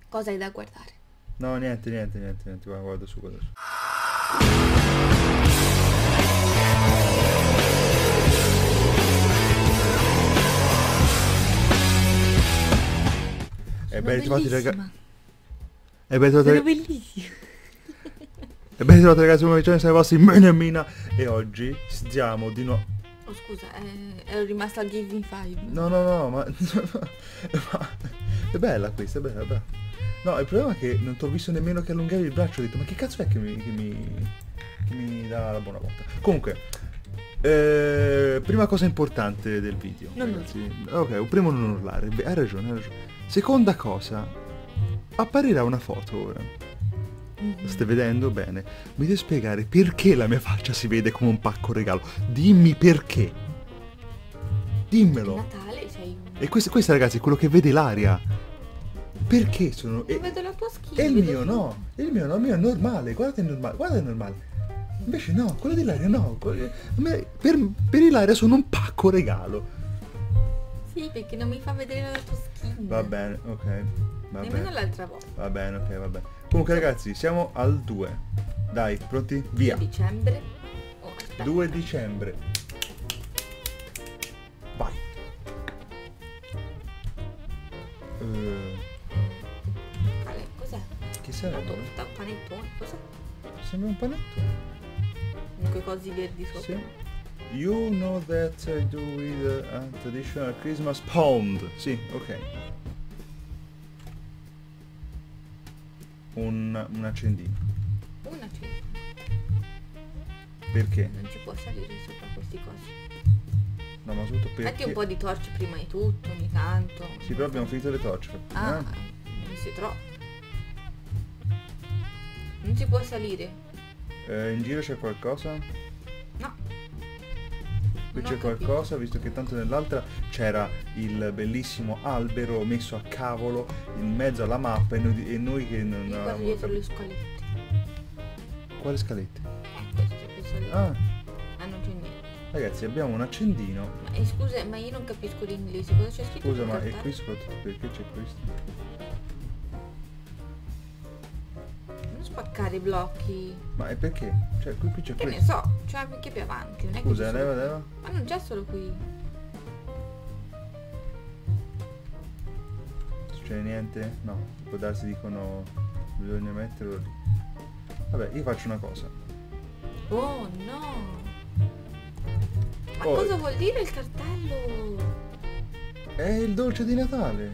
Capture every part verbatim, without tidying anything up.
Cosa hai da guardare? No, niente, niente, niente, niente, guarda, guarda su, guarda su. E ben ritrovati ragazzi. E ben ritrovati Sono ragazzi. bellissima. E ben ritrovati ragazzi, come dicevano sei vostri Mina. E oggi stiamo di nuovo. Oh scusa, eh, ero rimasta al Giving five. No, no, no, ma... ma... È bella questa, è bella, è bella. No, il problema è che non ti ho visto nemmeno che allungavi il braccio. Ho detto, ma che cazzo è che mi, che mi, che mi dà la buona volta? Comunque, eh, prima cosa importante del video, Non ragazzi. Ok, primo non urlare, beh, hai ragione, hai ragione. Seconda cosa, apparirà una foto ora. Mm-hmm. Stai vedendo? Bene. Mi devi spiegare perché la mia faccia si vede come un pacco regalo. Dimmi perché. Dimmelo. Natale sei un... E questo, questo ragazzi è quello che vede l'aria. Perché sono... Io E, vedo la tua schiena. e il vedo mio tu. no. Il mio no, il mio è normale. Guarda, è normale. Guarda, è normale. Invece no, quello dell'aria no. A me- Per, per l'aria sono un pacco regalo. Sì, perché non mi fa vedere la tua schiena. Va bene, ok. Va Nemmeno bene. l'altra volta. Va bene, ok, va bene. Comunque ragazzi, siamo al due. Dai, pronti? Via. Dicembre. Oh, aspetta. due dicembre. Vai. Eh, Quale- Cos'è? chi Una sarebbe? torta, un panettone, cos'è? Sembra un panetto. Con quei cosi verdi sopra. Sì. You know that I do with a traditional Christmas pound. Sì, ok. Un, un accendino. Una cena. Perché? Non ci può salire sopra questi cosi. No, ma soprattutto Metti perché... un po' di torce prima di tutto, ogni tanto. Sì, però abbiamo finito le torce. Ah, Eh? ne si troppo. Non si può salire. Eh, in giro c'è qualcosa? No. Qui Non ho c'è capito. qualcosa, visto che tanto nell'altra c'era il bellissimo albero messo a cavolo in mezzo alla mappa e noi, e noi che non Io guardo avevamo dietro le capito. scalette. Quale scalette? Eh, questo per salire. Ah, Ah, non c'è niente. ragazzi, abbiamo un accendino. Ma eh, scusa, ma io non capisco l'inglese. Cosa c'è scritto? Scusa, sul ma e cartaceo? qui soprattutto perché c'è questo? Non spaccare i blocchi. Ma è perché? Cioè, qui, qui c'è Che ne questo. so, c'è anche più avanti. Non è che Scusa, c'è leva, solo- leva. Ma non c'è solo qui. Succede niente? No, può darsi dicono bisogna metterlo lì. Vabbè, io faccio una cosa. Oh no! Ma Oh. cosa vuol dire il cartello? È il dolce di Natale.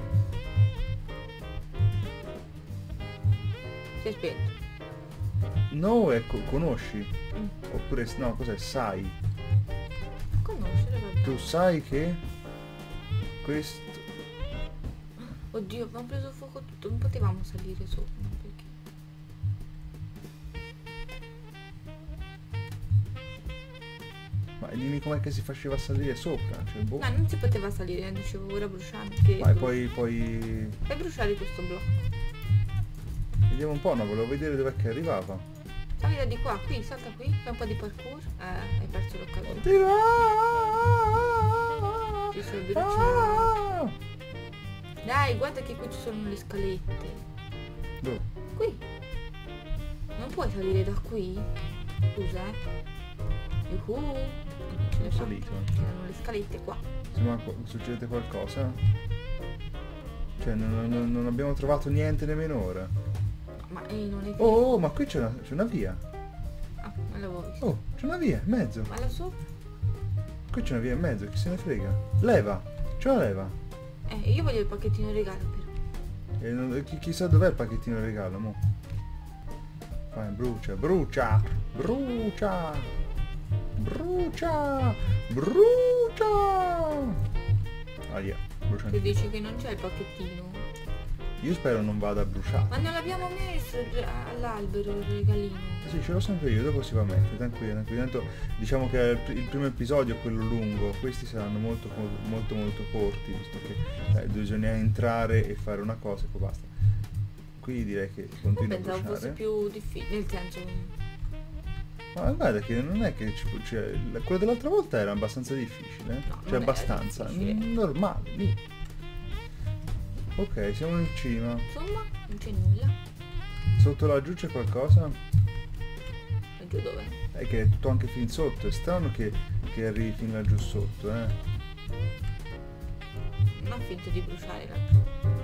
Si è spento. No, ecco, conosci? Mm. Oppure no, cos'è? Sai. Conoscere, vabbè. Tu sai che questo... Oddio, abbiamo preso fuoco tutto, non potevamo salire sopra, perché? Ma dimmi com'è che si faceva salire sopra? Cioè, boh. No, non si poteva salire, eh, dicevo ora bruciare. Che Ma e poi, poi... Fai bruciare questo blocco. Vediamo un po', no, volevo vedere dov'è che arrivava. Salvi da di qua, qui, salta qui, fai un po' di parkour. Eh, hai perso l'occasione. Oddio! Ti sei bruciato. Ah! Dai, guarda che qui ci sono le scalette. Dove? Qui. Non puoi salire da qui? Scusa, eh. Yuhu. Ce ne Sono sono. salito. C'erano le scalette qua. Sì, ma qu- succede qualcosa? Cioè, non, non- non abbiamo trovato niente nemmeno ora. Ma eh, non è vero. Oh, oh, ma qui c'è una, c'è una via. Ah, non l'avevo visto. Oh, c'è una via in mezzo. Ma là sopra? Qui c'è una via in mezzo, chi se ne frega? Leva, c'è una leva. Eh, io voglio il pacchettino regalo però. E non- chi- chissà dov'è il pacchettino regalo, mo. Vai, brucia, brucia, brucia, brucia, brucia. Ah, yeah, brucia Tu anche. dici che non c'è il pacchettino. Io spero non vada a bruciare. Ma non l'abbiamo messo già all'albero il regalino. Sì, ce l'ho sempre io, dopo si va a mettere, tranquillo, tranquillo. Tanto diciamo che il pr- il primo episodio è quello lungo, questi saranno molto co- molto molto corti, visto che eh, bisogna entrare e fare una cosa e poi basta. Qui direi che Io continua a pensavo fosse bruciare. più difficile, nel senso... Ma guarda che non è che ci, cioè, la- quello dell'altra volta era abbastanza difficile, eh? No, non Cioè era abbastanza, difficile. mm, normale, lì. Ok, siamo in cima. Insomma, non c'è nulla. Sotto laggiù c'è qualcosa? E giù dove? È che è tutto anche fin sotto. È strano che, che arrivi fin laggiù sotto, eh. Non ho finto di bruciare laggiù.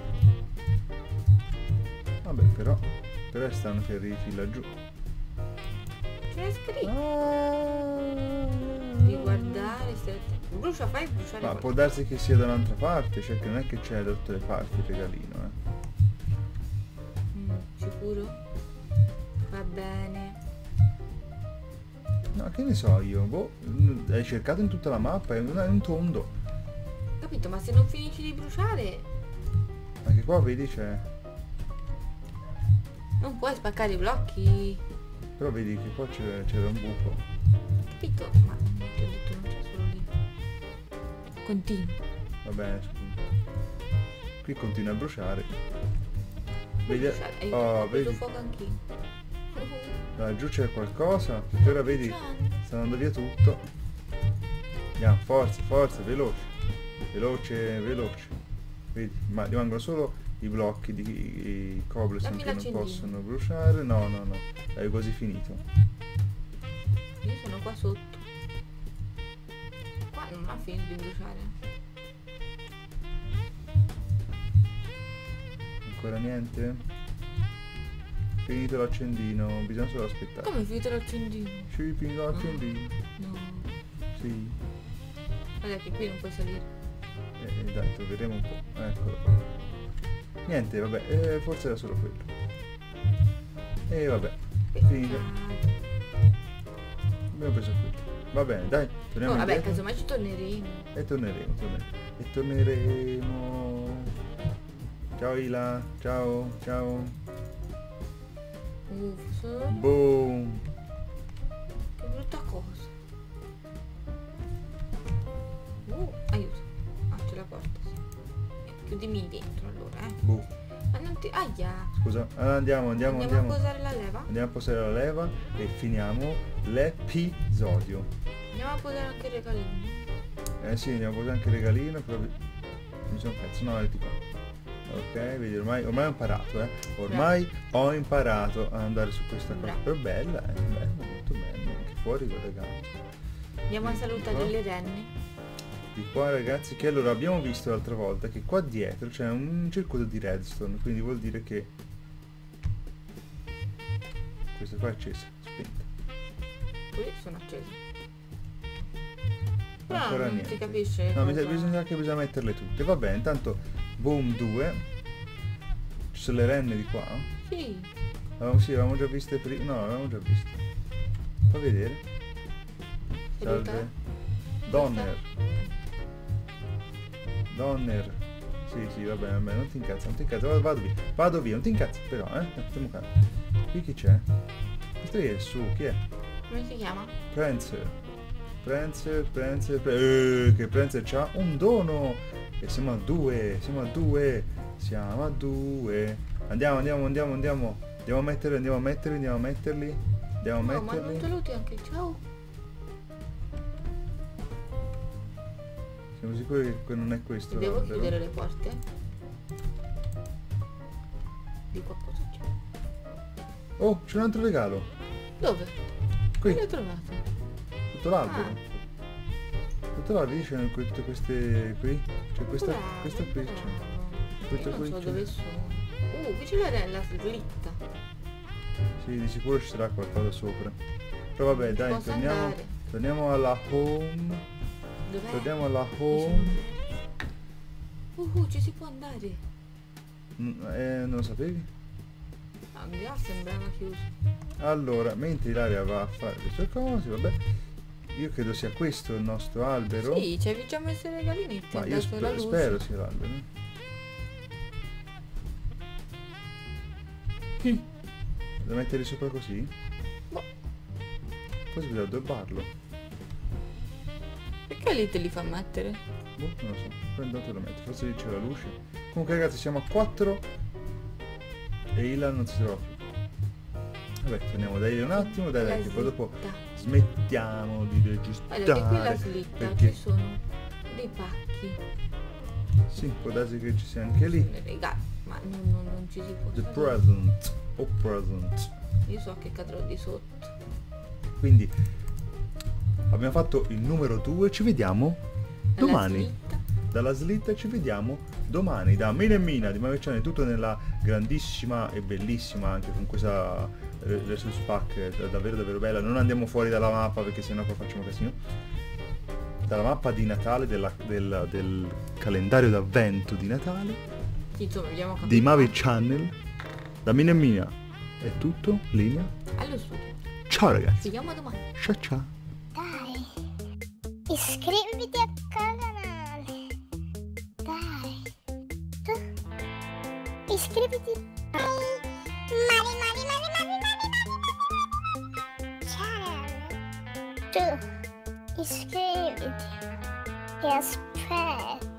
Vabbè, però. Però è strano che arrivi fin laggiù. C'è scritto. Ah. Di guardare, stare attento. Brucia, fai bruciare. Ma può qualcosa. darsi che sia da un'altra parte, cioè che non è che c'è da tutte le parti il regalino, eh. Mm, sicuro? Va bene. No, che ne so io, boh, mm, hai cercato in tutta la mappa, è un, è un tondo. Capito, ma se non finisci di bruciare, Anche qua vedi c'è. non puoi spaccare i blocchi. Però vedi che qua c'è- c'era un buco. Capito? Ma ti ho detto non c'è solo lì. Continua. Va bene, scusa. Qui continua a bruciare. Vedi. Bruciare. Ehi, Oh, ho preso vedi. fuoco anch'io. Laggiù c'è qualcosa. Perché ora vedi. Bruciando. Sta andando via tutto. Andiamo, forza, forza, veloce. Veloce, veloce. Vedi, ma rimangono solo i blocchi di i cobblestone Dammi che non l'accendino. possono bruciare. No, no, no. Hai quasi finito. Io sono qua sotto. Qua non ha finito di bruciare. Ancora niente? Finito l'accendino, bisogna solo aspettare. Come è finito l'accendino? Sì, finito l'accendino. No. Sì. Guarda che qui non puoi salire. Eh, eh, dai, troveremo un po'. Eccolo qua. Niente, vabbè, eh, forse era solo quello. E vabbè, finito. Peccato. Abbiamo preso quello. Va bene, dai, torniamo Oh, vabbè, indietro. casomai ci torneremo. E torneremo, torneremo. E torneremo. Ciao Ila, ciao, ciao. Uff, Boom. che brutta cosa. Uh, aiuto. Ah, c'è la porta, sì. Eh, chiudimi dentro allora, eh. Boh. Ma non ti... Aia. Scusa, allora andiamo, andiamo, Andiamo andiamo. a posare la leva? Andiamo a posare la leva e finiamo l'episodio. Andiamo a posare anche il regalino. Eh sì, andiamo a posare anche il regalino, però vi- mi sono perso, no, è di qua. Ok, vedi, ormai, ormai ho imparato, eh. Ormai ho imparato ad andare su questa cosa. Bravo. Però bella, eh, bella, molto bella, anche fuori collegato. Andiamo a salutare Qua. le renne. Di qua ragazzi, che allora abbiamo visto l'altra volta che qua dietro c'è un circuito di redstone, quindi vuol dire che questa qua è accesa, spenta. Qui sono accesi. Però Ancora non niente. si capisce No, cosa... bisogna, bisogna che bisogna metterle tutte. Va bene, intanto boom due. Ci sono le renne di qua. Sì. Avevamo, sì, avevamo già viste prima. No, avevamo già viste. Fa vedere. Saluta. Salve. Donner. Donner. Sì, sì, va bene, va bene, non ti incazza, non ti incazza, vado, vado via. Vado via, non ti incazza però, eh. Stiamo calmi. Qui chi c'è? Questo è il su, chi è? Come si chiama? Prancer. Prancer, Prancer, Prancer. Eh, che Prancer c'ha un dono. E siamo a due, siamo a due. Siamo a due. Andiamo, andiamo, andiamo, andiamo. Andiamo a metterli, andiamo a metterli, andiamo a metterli. Andiamo a No, ma non metterli. saluti anche. Ciao. Siamo sicuri che non è questo? Devo l'albero? chiudere le porte? Di qua cosa c'è? Oh, c'è un altro regalo. Dove? Qui, Dove l'hai trovato? tutto l'albero. Ah. Tutto l'albero, c'erano que- tutte queste qui. C'è questa, Bravo, questa qui. bravo. C'è. Questa Io qui non so c'è. dove sono. Uh, qui c'è la rella slitta. Sì, di sicuro ci sarà qualcosa sopra. Però vabbè, Ci dai, posso torniamo, andare. torniamo alla home. Dov'è? Torniamo alla Dice home. Uh, uh, ci si può andare. Mm, eh, non lo sapevi? Ah, già sembrava chiuso. Allora, mentre Ilaria va a fare le sue cose, vabbè, io credo sia questo il nostro albero. Sì, ci avevi già messo i regalini. Ti Ma ha io dato spe- la luce. spero sia l'albero. Mm. Da metterli sopra così? Boh, Poi bisogna addobbarlo. perché lì te li fa mettere? Boh, non lo so. Poi intanto lo metto. Forse lì c'è la luce. Comunque ragazzi, siamo a quattro. E Ilan non si trova più. Vabbè, torniamo da lì un attimo, dai, dai, che poi dopo slitta. smettiamo di Guarda che qui la registrare. slitta perché ci sono dei pacchi. Sì, può darsi che ci sia anche lì. Sono i regali, ma non, non, non ci si può The sapere. present. O present. Io so che cadrò di sotto. Quindi abbiamo fatto il numero due, ci vediamo Alla domani. slitta. Dalla slitta ci vediamo domani. Da Mina e Mina di Maverciane, tutto nella grandissima e bellissima, anche con questa eh, Resus Pack, eh, davvero davvero bella. Non andiamo fuori dalla mappa perché sennò poi facciamo casino. Dalla mappa di Natale, della- del, del calendario d'avvento di Natale, Insomma, abbiamo capito. di Mavi Channel, da Mina e Mina. È tutto, linea. Allo studio. Ciao Ci ragazzi. vediamo domani. Ciao ciao. Dai, iscriviti al canale. Dai, tu iscriviti. Mari, mari, mari, mari, mari, mari, mari. Channel. Tu iscriviti e aspetta.